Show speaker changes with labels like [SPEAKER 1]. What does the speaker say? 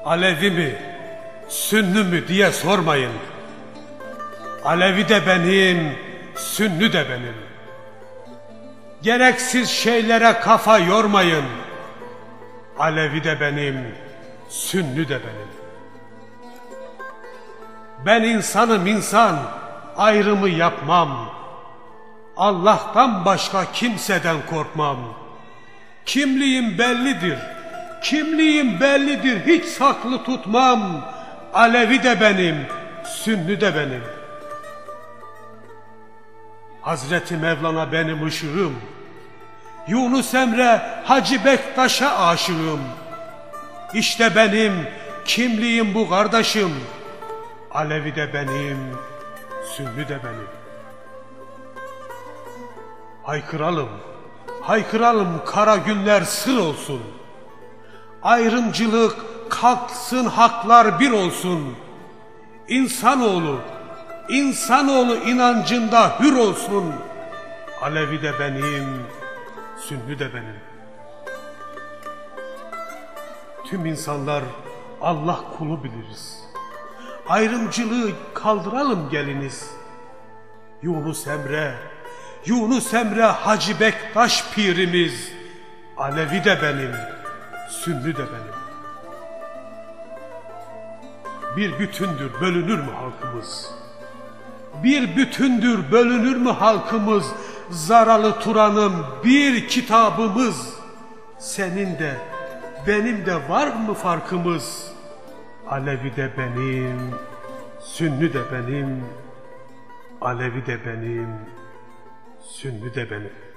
[SPEAKER 1] Alevi mi, Sünni mi diye sormayın. Alevi de benim, Sünni de benim. Gereksiz şeylere kafa yormayın. Alevi de benim, Sünni de benim. Ben insanım insan, ayrımı yapmam. Allah'tan başka kimseden korkmam. Kimliğim bellidir, kimliğim bellidir, hiç saklı tutmam. Alevi de benim, Sünni de benim. Hazreti Mevlana benim ışığım. Yunus Emre Hacı Bektaş'a aşığım. İşte benim kimliğim bu kardeşim. Alevi de benim, Sünni de benim. Haykıralım, haykıralım, kara günler sır olsun. Ayrımcılık kalksın, haklar bir olsun. İnsanoğlu, insanoğlu inancında hür olsun. Alevi de benim, Sünni de benim. Tüm insanlar Allah kulu biliriz. Ayrımcılığı kaldıralım geliniz. Yunus Emre Hacı Bektaş pirimiz. Alevi de benim, Sünni de benim. Bir bütündür, bölünür mü halkımız? Bir bütündür, bölünür mü halkımız? Zaralı Turan'ın bir kitabımız. Senin de, benim de var mı farkımız? Alevi de benim, Sünni de benim. Alevi de benim, Sünni de benim.